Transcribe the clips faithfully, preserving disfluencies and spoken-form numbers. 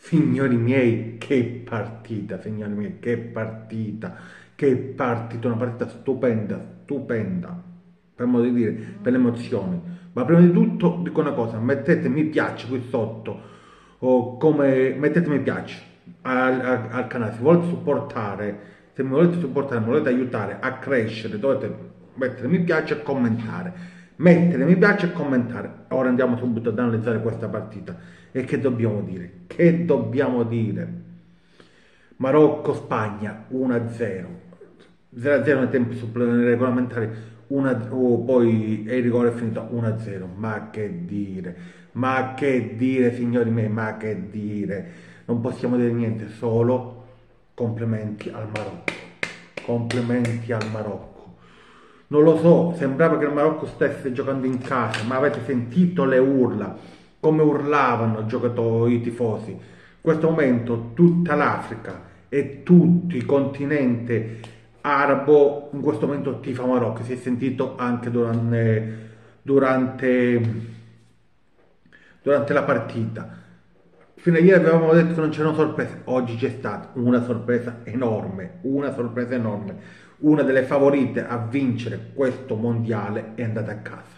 Signori miei, che partita, signori miei, che partita, che partita, una partita stupenda, stupenda, per modo di dire, per le emozioni. Ma prima di tutto dico una cosa, mettete mi piace qui sotto, o come mettete mi piace al, al- al canale, se volete supportare, se mi volete supportare, mi volete aiutare a crescere, dovete mettere mi piace e commentare. Mettere mi piace e commentare. Ora andiamo subito ad analizzare questa partita. E che dobbiamo dire? Che dobbiamo dire? Marocco-Spagna uno a zero. zero a zero nei tempi supplementari regolamentari, uno a- oh, poi e il rigore è finito uno a zero. Ma che dire? Ma che dire, signori miei? Ma che dire? Non possiamo dire niente, solo complimenti al Marocco. Complimenti al Marocco. Non lo so, sembrava che il Marocco stesse giocando in casa, ma avete sentito le urla, come urlavano i giocatori, i tifosi. In questo momento tutta l'Africa e tutto il continente arabo in questo momento tifa Marocco, si è sentito anche durante, durante, durante la partita. Fino a ieri avevamo detto che non c'erano sorprese, oggi c'è stata una sorpresa enorme, una sorpresa enorme. Una delle favorite a vincere questo mondiale è andata a casa.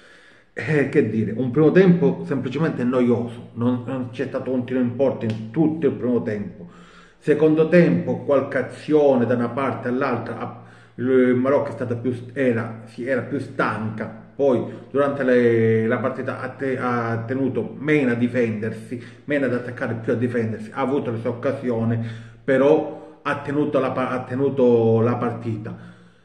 Eh, che dire, un primo tempo semplicemente noioso, non, non c'è stato un tiro in porta in tutto il primo tempo. Secondo tempo, qualche azione da una parte all'altra, ah, il Marocco è stata più, era, sì, era più stanca, poi durante le- la partita ha, te- ha tenuto meno a difendersi, meno ad attaccare, più a difendersi, ha avuto le sue occasioni, però ha tenuto la, pa- ha tenuto la partita.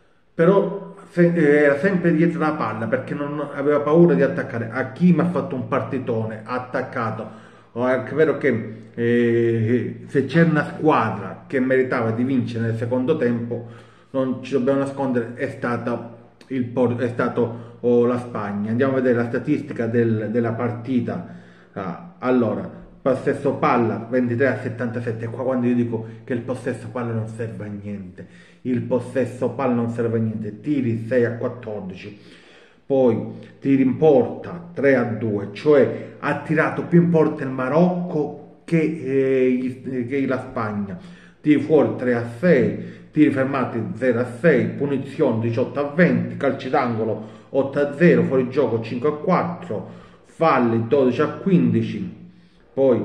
Però se- eh, era sempre dietro la palla perché non aveva paura di attaccare. Hakim ha fatto un partitone, ha attaccato. Oh, è anche vero che eh, se c'è una squadra che meritava di vincere nel secondo tempo, non ci dobbiamo nascondere, è stata il Por- è stato oh, la Spagna. Andiamo a vedere la statistica del- della partita. Ah, allora, possesso palla ventitré a settantasette. Qua quando io dico che il possesso palla non serve a niente, il possesso palla non serve a niente, tiri sei a quattordici, poi tiri in porta tre a due, cioè ha tirato più in porta il Marocco che, eh, gli- che la Spagna, tiri fuori tre a sei, tiri fermati zero a sei, punizione diciotto a venti, calci d'angolo otto a zero, fuori gioco cinque a quattro, falli dodici a quindici, poi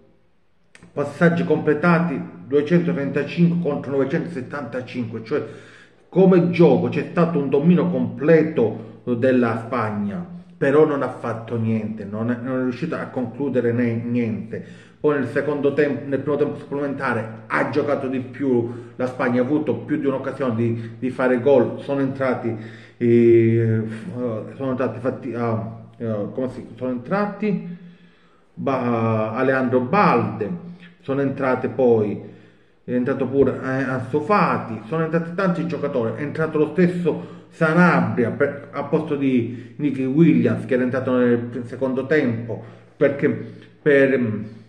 passaggi completati duecentotrentacinque contro novecentosettantacinque, cioè come gioco c'è stato un dominio completo della Spagna, però non ha fatto niente, non è, non è riuscita a concludere niente. Poi nel secondo tempo, nel primo tempo supplementare ha giocato di più, la Spagna ha avuto più di un'occasione di, di fare gol, sono entrati, eh, sono entrati fatti, ah, eh, come si, sono entrati ba, Aleandro Balde, sono entrate poi, è entrato pure eh, Ansu Fati, sono entrati tanti giocatori, è entrato lo stesso Sanabria per, a posto di Nicky Williams che era entrato nel secondo tempo perché per,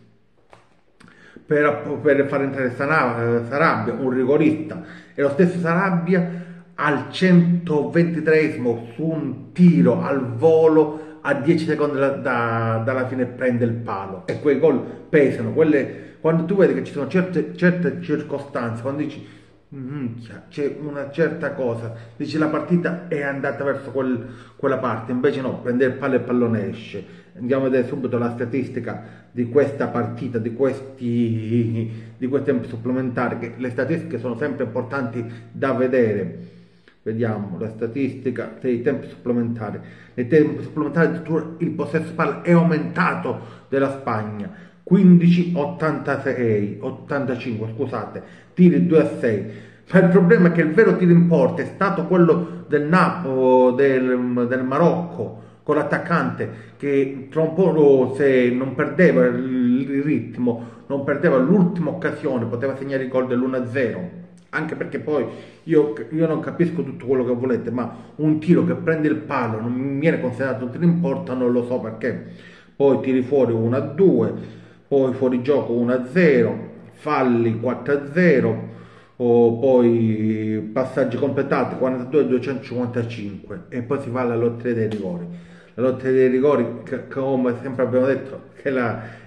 per, per far entrare Sana- Sarabia, un rigorista, e lo stesso Sarabia al centoventitreesimo su un tiro al volo a dieci secondi da- da- dalla fine prende il palo, e quei gol pesano, quelle, quando tu vedi che ci sono certe, certe circostanze, quando dici minchia, c'è una certa cosa, dici la partita è andata verso quel- quella parte, invece no, prende il palo e il pallone esce. Andiamo a vedere subito la statistica di questa partita, di questi, di questi tempi supplementari, che le statistiche sono sempre importanti da vedere. Vediamo la statistica dei tempi supplementari. Nei tempi supplementari addirittura il possesso palla è aumentato della Spagna, quindici a ottantasei, ottantacinque, scusate, tiri due a sei. Ma il problema è che il vero tiro in porta è stato quello del Napoli, del, del Marocco, con l'attaccante che tra un po', se non perdeva il ritmo, non perdeva l'ultima occasione, poteva segnare il gol dell'uno a zero. Anche perché poi io, io non capisco tutto quello che volete, ma un tiro che prende il palo non mi viene considerato un tiro in porta, non lo so perché. Poi tiri fuori uno a due, poi fuori gioco uno a zero, falli quattro a zero, o poi passaggi completati quarantadue a duecentocinquantacinque, e poi si va alla lotteria dei rigori. La lotteria dei rigori, che, come sempre abbiamo detto, che la,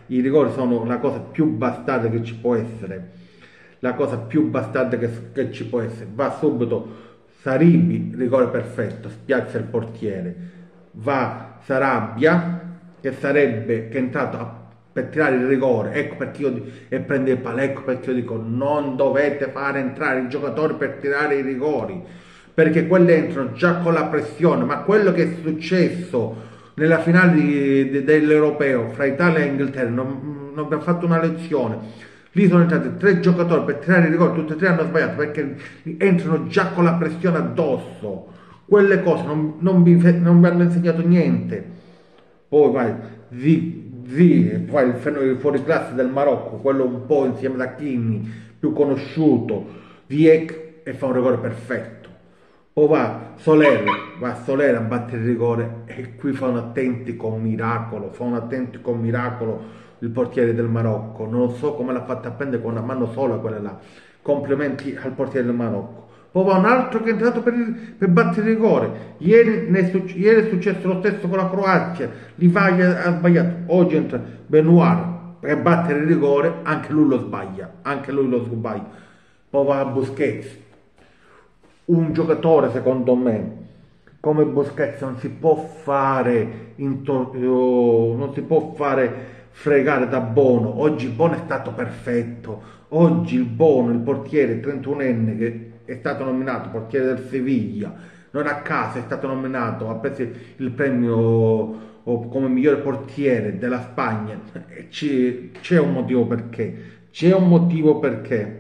i rigori sono la cosa più bastarda che ci può essere, la cosa più bastarda che, che ci può essere. Va subito Saribi, rigore perfetto, spiazza il portiere, va Sarabia che sarebbe che è entrato a, per tirare il rigore, ecco perché io e prende il palo, ecco perché io dico non dovete fare entrare i giocatori per tirare i rigori, perché quelli entrano già con la pressione. Ma quello che è successo nella finale di- di- dell'Europeo fra Italia e Inghilterra non, non abbiamo fatto una lezione. Lì sono entrati tre giocatori per tirare il rigore, tutti e tre hanno sbagliato perché entrano già con la pressione addosso. Quelle cose non, non vi, non vi hanno insegnato niente. Poi vai, Zi, Zi, poi il, fen- il fuoriclasse del Marocco, quello un po' insieme ad Hakimi, più conosciuto, Ziyech, e fa un rigore perfetto. Poi va Soler, va Soler a battere il rigore e qui fa un autentico miracolo, fa un autentico miracolo il portiere del Marocco. Non so come l'ha fatta a prendere con una mano sola quella là. Complimenti al portiere del Marocco. Poi va un altro che è entrato per, il- per battere il rigore. Ieri, ne è suc- ieri è successo lo stesso con la Croazia. Livaglia ha sbagliato. Oggi entra Benoit per battere il rigore, anche lui lo sbaglia. Anche lui lo sbaglia. Poi va a Busquets, un giocatore secondo me come Busquets non si può fare into- eh, non si può fare fregare da Bono. Oggi Bono è stato perfetto, oggi il Bono, il portiere trentunenne che è stato nominato portiere del Seviglia, non a caso è stato nominato, ha preso il premio oh, come migliore portiere della Spagna. E ci- c'è un motivo perché, c'è un motivo perché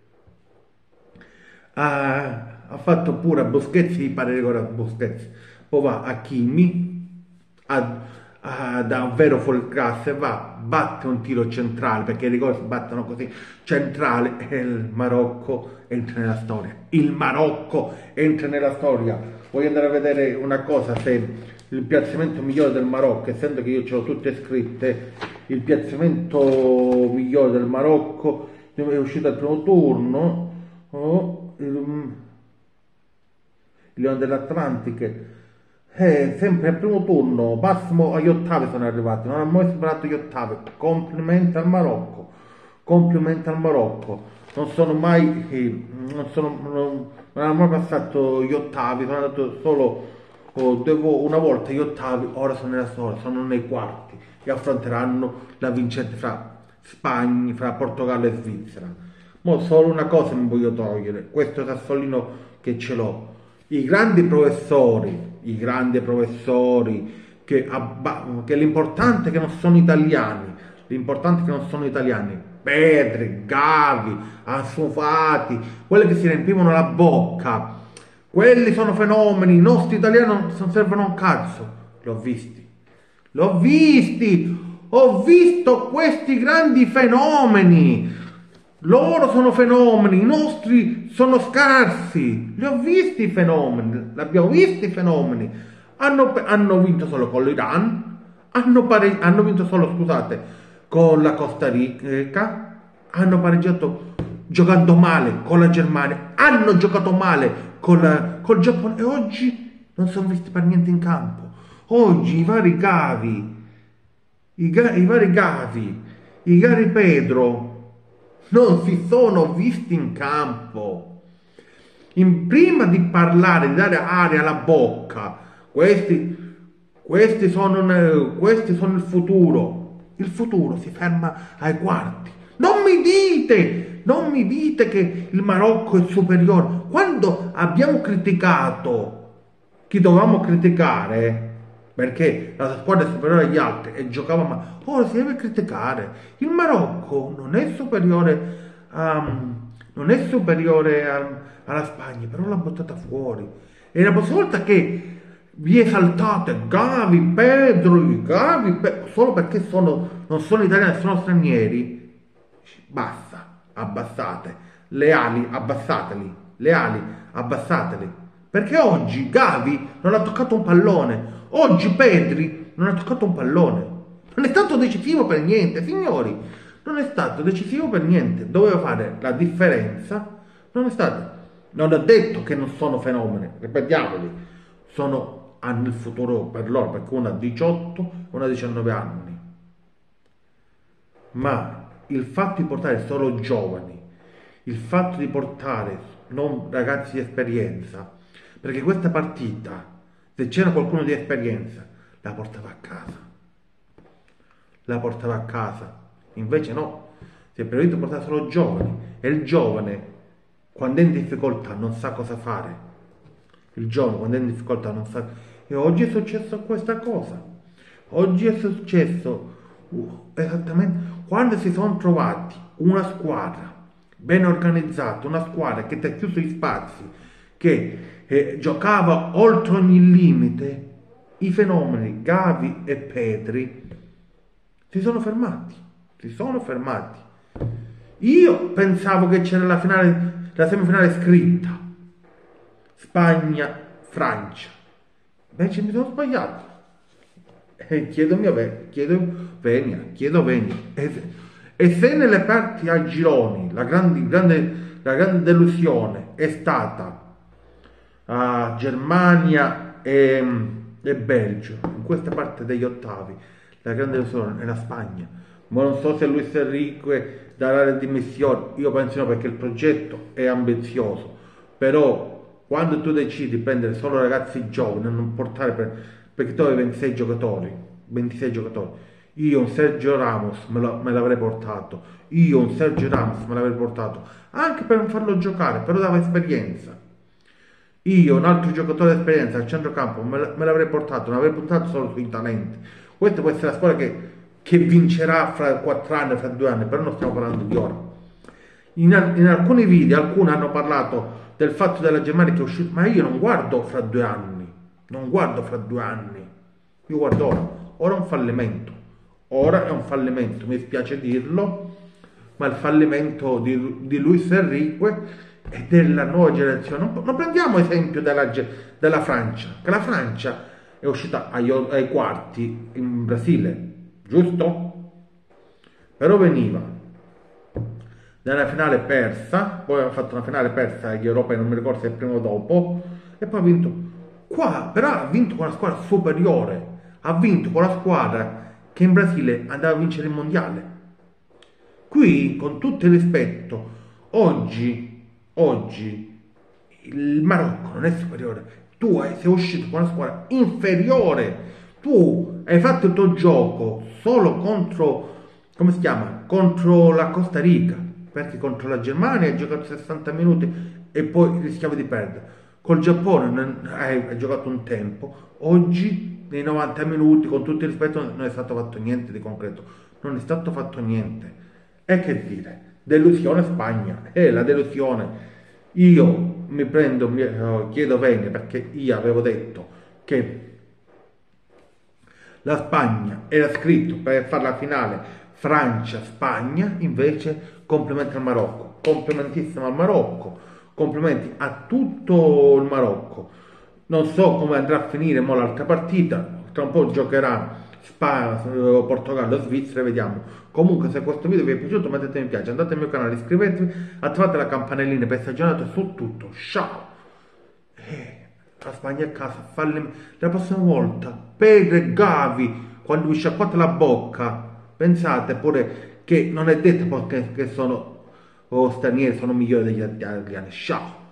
ha, ha fatto pure a Busquets, gli pare rigore a Busquets, poi va a Kimi, a, a, da un vero fuori classe, va, batte un tiro centrale, perché i rigori si battono così, centrale, e il Marocco entra nella storia. Il Marocco entra nella storia. Voglio andare a vedere una cosa, se il piazzamento migliore del Marocco, essendo che io ce l'ho tutte scritte, il piazzamento migliore del Marocco è uscito al primo turno. Oh, il, il Leone dell'Atlantiche, eh, sempre al primo turno, massimo agli ottavi sono arrivati, non hanno mai superato gli ottavi. Complimenti al Marocco, complimenti al Marocco. Non sono mai, eh, non, sono, non, non hanno mai passato gli ottavi, sono andato solo oh, due vo- una volta gli ottavi, ora sono nella storia, sono nei quarti e affronteranno la vincente fra Spagna, fra Portogallo e Svizzera. Mo solo una cosa mi voglio togliere, questo sassolino che ce l'ho. I grandi professori, i grandi professori, che, abba- che l'importante è che non sono italiani, l'importante è che non sono italiani, Pedri, Gavi, Ansu Fati, quelli che si riempivano la bocca, quelli sono fenomeni, i nostri italiani non non servono a un cazzo, li ho visti, l'ho visti, ho visto questi grandi fenomeni. Loro sono fenomeni, i nostri sono scarsi. Li ho visti i fenomeni, l'abbiamo visti i fenomeni. Hanno, hanno vinto solo con l'Iran, hanno, pare- hanno vinto solo, scusate, con la Costa Rica, hanno pareggiato giocando male con la Germania, hanno giocato male con la- col Giappone e oggi non sono visti per niente in campo. Oggi i vari Gavi, i, ga- i vari Gavi, i Gari Pedro non si sono visti in campo. In, prima di parlare, di dare aria alla bocca, questi, questi, sono, ne- questi sono il futuro. Il futuro si ferma ai quarti. Non mi dite, non mi dite che il Marocco è superiore. Quando abbiamo criticato chi dovevamo criticare, perché la squadra è superiore agli altri e giocava ma ora si deve criticare. Il Marocco non è superiore a, non è superiore a- alla Spagna, però l'ha buttata fuori. E la prossima volta che vi esaltate Gavi, Pedro, i Gavi, Pe- solo perché sono, non sono italiani, sono stranieri, basta, abbassate. Le ali, abbassateli. Le ali, abbassateli. Perché oggi Gavi non ha toccato un pallone. Oggi Pedri non ha toccato un pallone. Non è stato decisivo per niente, signori. Non è stato decisivo per niente. Doveva fare la differenza. Non è stato. Non ho detto che non sono fenomeni, ripetiamoli. Sono, hanno il futuro per loro, perché una ha diciotto e una ha diciannove anni. ma il fatto di portare solo giovani, il fatto di portare non ragazzi di esperienza, perché questa partita, se c'era qualcuno di esperienza, la portava a casa, la portava a casa, invece no, si è preferito portare solo giovani, e il giovane quando è in difficoltà non sa cosa fare, il giovane quando è in difficoltà non sa, e oggi è successo questa cosa, oggi è successo uh, esattamente quando si sono trovati una squadra ben organizzata, una squadra che ti ha chiuso gli spazi, che eh, giocava oltre ogni limite, i fenomeni Gavi e Petri si sono fermati, si sono fermati. Io pensavo che c'era la finale, la semifinale scritta, Spagna-Francia, invece mi sono sbagliato. E chiedo mia ve- chiedo venia, chiedo venia. E, se- e se nelle parti a gironi la grande, grande, la grande delusione è stata a Germania e, e Belgio, in questa parte degli ottavi la grande delusione è la Spagna, ma non so se Luis Enrique darà le dimissioni, io penso no perché il progetto è ambizioso, però quando tu decidi di prendere solo ragazzi giovani e non portare per, perché tu avevi ventisei giocatori, ventisei giocatori, io un Sergio Ramos me, lo, me l'avrei portato, io un Sergio Ramos me l'avrei portato, anche per non farlo giocare, però dava esperienza. Io, un altro giocatore di esperienza al centrocampo, me, me l'avrei portato, non avrei puntato solo sui talenti. Questa può essere la squadra che, che vincerà fra quattro anni, fra due anni, però non stiamo parlando di ora. In, in alcuni video, alcuni hanno parlato del fatto della Germania che è uscita, ma io non guardo fra due anni, non guardo fra due anni, io guardo ora, ora è un fallimento, ora è un fallimento, mi spiace dirlo, ma il fallimento di, di Luis Enrique e della nuova generazione. Non, non prendiamo esempio della, della Francia, che la Francia è uscita agli, ai quarti in Brasile, giusto? Però veniva da una finale persa, poi ha fatto una finale persa agli europei, non mi ricordo se è prima o dopo, e poi ha vinto qua, però ha vinto con una squadra superiore, ha vinto con la squadra che in Brasile andava a vincere il mondiale. Qui, con tutto il rispetto, oggi, oggi il Marocco non è superiore, tu sei uscito con una squadra inferiore, tu hai fatto il tuo gioco solo contro, come si chiama, contro la Costa Rica, perché contro la Germania hai giocato sessanta minuti e poi rischiavi di perdere, col Giappone hai, hai giocato un tempo, oggi nei novanta minuti, con tutto il rispetto, non è stato fatto niente di concreto, non è stato fatto niente. E che dire, delusione Spagna, è la delusione. Io mi prendo, mi, uh, chiedo bene perché io avevo detto che la Spagna era scritto per fare la finale Francia-Spagna, invece complimenti al Marocco, complimentissimo al Marocco, complimenti a tutto il Marocco. Non so come andrà a finire mo l'altra partita, tra un po' giocherà Spagna, Portogallo, Svizzera, vediamo. Comunque se questo video vi è piaciuto mettete mi piace, andate al mio canale, iscrivetevi, attivate la campanellina per essere aggiornati su tutto. Ciao! Eh, la Spagna a casa, falle... la prossima volta, Pedro e Gavi, quando vi sciacquate la bocca, pensate pure che non è detto perché che sono oh, stranieri, sono migliori degli italiani. Ciao!